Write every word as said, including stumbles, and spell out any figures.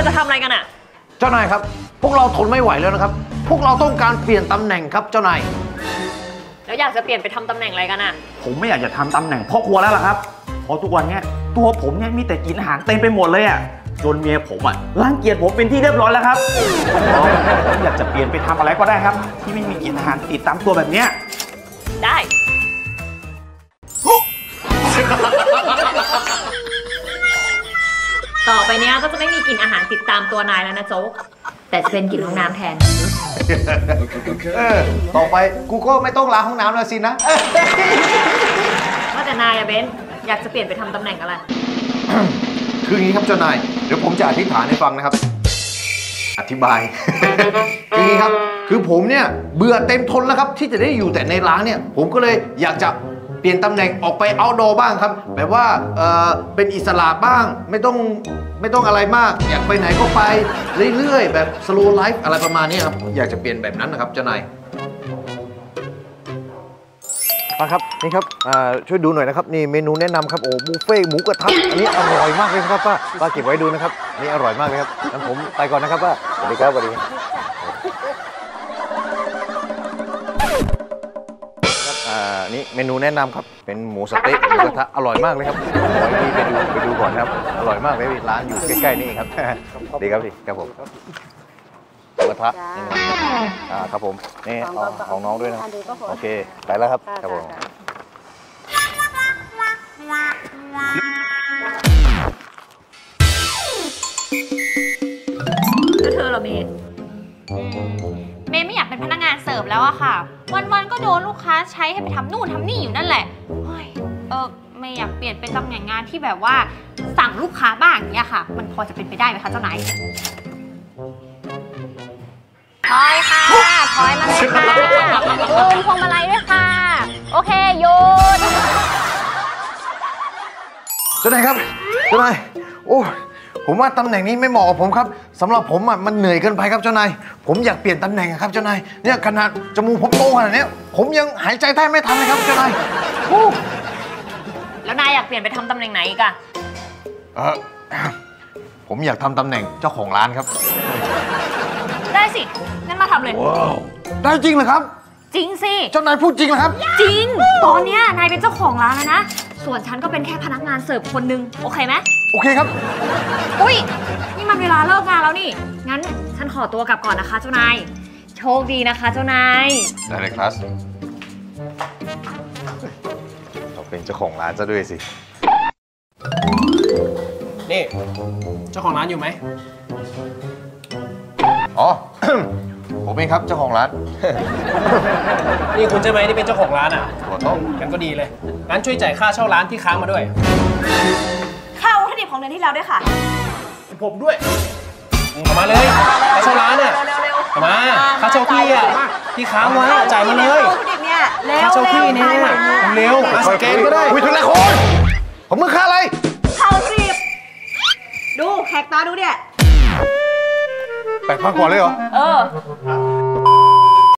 จะทำอะไรกันอะเจ้านายครับพวกเราทนไม่ไหวแล้วนะครับพวกเราต้องการเปลี่ยนตำแหน่งครับเจ้านายแล้วอยากจะเปลี่ยนไปทำตำแหน่งอะไรกันอะผมไม่อยากจะทำตำแหน่งพ่อครัวแล้วล่ะครับเพราะทุกวันนี้ตัวผมเนี่ยมีแต่กินอาหารเต็มไปหมดเลยอะจนเมียผมอะรังเกียจผมเป็นที่เรียบร้อยแล้วครับผมอยากจะเปลี่ยนไปทำอะไรก็ได้ครับที่ไม่มีกินอาหารติดตามตัวแบบเนี้ยได้ต่อไปเนี้ยก็จะไม่มีกลิ่นอาหารติดตามตัวนายแล้วนะโจ๊กแต่จะเป็นกลิ่นห้องน้ำแทนเออต่อไปกูก็ไม่ต้องล้างห้องน้ำแล้วสินะว่าแต่นายอะเบนอยากจะเปลี่ยนไปทำตำแหน่งอะไรคืออย่างนี้ครับเจ้านายเดี๋ยวผมจะอธิษฐานให้ฟังนะครับอธิบายคืออย่างนี้ครับคือผมเนี่ยเบื่อเต็มทนแล้วครับที่จะได้อยู่แต่ในร้านเนี่ยผมก็เลยอยากจะเปลี่ยนตำแหน่งออกไปเอาท์ดอร์บ้างครับแบบว่าเออเป็นอิสระบ้างไม่ต้องไม่ต้องอะไรมากอยากไปไหนก็ไปเรื่อยๆแบบสโลว์ไลฟ์อะไรประมาณนี้ครับอยากจะเปลี่ยนแบบนั้นนะครับเจ้านายมาครับนี่ครับช่วยดูหน่อยนะครับนี่เมนูแนะนำครับโอ้บุฟเฟ่หมูกระทะอันนี้อร่อยมากเลยครับป้าป้าเก็บไว้ดูนะครับนี่อร่อยมากเลยครับงั้นผมไปก่อนนะครับป้าสวัสดีครับสวัสดีนี่เมนูแนะนำครับเป็นหมูสเต๊กหมูกระทะอร่อยมากเลยครับขอให้พี่ไปดูไปดูก่อนครับอร่อยมากเลยร้านอยู่ใกล้ๆนี่ครับดีครับพี่ครับผมหมูกระทะนี่นะอ่าครับผมนี่ของน้องด้วยนะโอเคไปแล้วครับครับผมก็เธอเหรอเมย์เมย์ไม่อยากเป็นพนักงานเสิร์ฟแล้วอะค่ะวันๆก็โดนลูกค้าใช้ให้ไปทำนู่นทำนี่อยู่นั่นแหละเออเมย์อยากเปลี่ยนเป็นตำแหน่งงานที่แบบว่าสั่งลูกค้าบ้างอย่างเงี้ยค่ะมันพอจะเป็นไปได้ไหมคะเจ้านายถอยค่ะถอยมาเลยค่ะยืนพวงมาลัยด้วยค่ะโอเคหยุดเจ้านายครับเจ้านายโอ้ผมว่าตำแหน่งนี้ไม่เหมาะกับผมครับสำหรับผมอ่ะมันเหนื่อยเกินไปครับเจ้านายผมอยากเปลี่ยนตำแหน่งครับเจ้านายเนี่ยขนาดจมูกผมโตขนาดนี้ผมยังหายใจแทบไม่ทันเลยครับเจ้านายแล้วนายอยากเปลี่ยนไปทำตำแหน่งไหนอีกอะเออผมอยากทำตำแหน่งเจ้าของร้านครับได้สิงั้นมาทำเลยได้จริงเหรอครับจริงสิเจ้านายพูดจริงเหรอครับจริงตอนนี้นายเป็นเจ้าของร้านแล้วนะส่วนฉันก็เป็นแค่พนักงานเสิร์ฟคนนึงโอเคไหมโอเคครับอุ้ยนี่มันเวลาเลิกงานแล้วนี่งั้นฉันขอตัวกลับก่อนนะคะเจ้านายโชคดีนะคะเจ้านายได้เลยครับเราเป็นเจ้าของร้านซะด้วยสินี่เจ้าของร้านอยู่ไหมอ๋อ ผมเองครับเจ้าของร้านนี่คุณใช่ไหมที่เป็นเจ้าของร้านอ่ะถูกต้องงั้นก็ดีเลยงั้นช่วยจ่ายค่าเช่าร้านที่ค้างมาด้วยค่าวัตถุดิบของเดือนที่แล้วด้วยค่ะผมด้วยมาเลยค่าเช่าร้านอ่ะมาค่าเช่าที่อ่ะที่ค้างไว้จ่ายมาเลยค่าเช่าที่เนี่ยเร็วสแกนก็ได้คุยถึงแล้วคนผมมึงค่าอะไรค่าวัตถุดิบดูแขกตาดูเนี่ยแปดพันกว่าเลยเหรอเออ